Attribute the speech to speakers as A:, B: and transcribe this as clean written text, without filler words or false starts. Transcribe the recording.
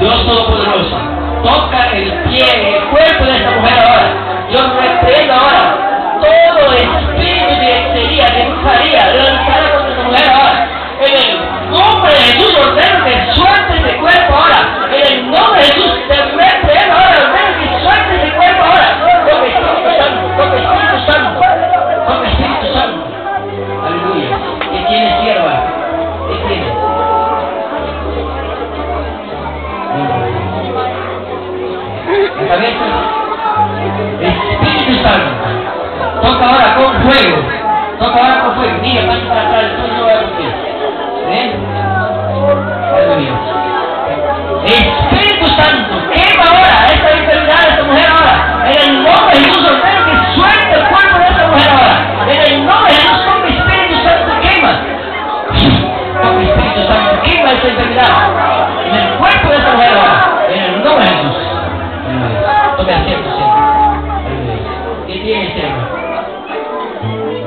A: Dios Todopoderoso, toca el pie, el cuerpo de esta mujer ahora. Yo reprendo ahora todo espíritu de hechicería, de brujería, de lanzada contra esta mujer ahora. En el nombre de Jesús, ordeno que suelte ese cuerpo ahora. En el nombre de Jesús, te reprendo ahora, ordeno que suelte ese cuerpo ahora. Con Espíritu Santo, con Espíritu Santo, con Espíritu Santo. Aleluya. ¿Qué tiene, sierva? ¿Qué tiene? La cabeza. Espíritu Santo. Toca ahora con fuego. Toca ahora con fuego. Mira, pasa para atrás, entonces no voy a cumplir. ¿Ven? Aleluya. Espíritu Santo, quema ahora esta enfermedad de esta mujer ahora. En el nombre de Jesús, ordeno que suelte el cuerpo de esta mujer ahora. En el nombre de Jesús, con mi Espíritu Santo, quema. Con mi Espíritu Santo, quema esta enfermedad. En el cuerpo de esta mujer ahora. En el nombre de Jesús. Aleluya. Tome asiento, Señor. Aleluya. ¿Qué tiene, Señor?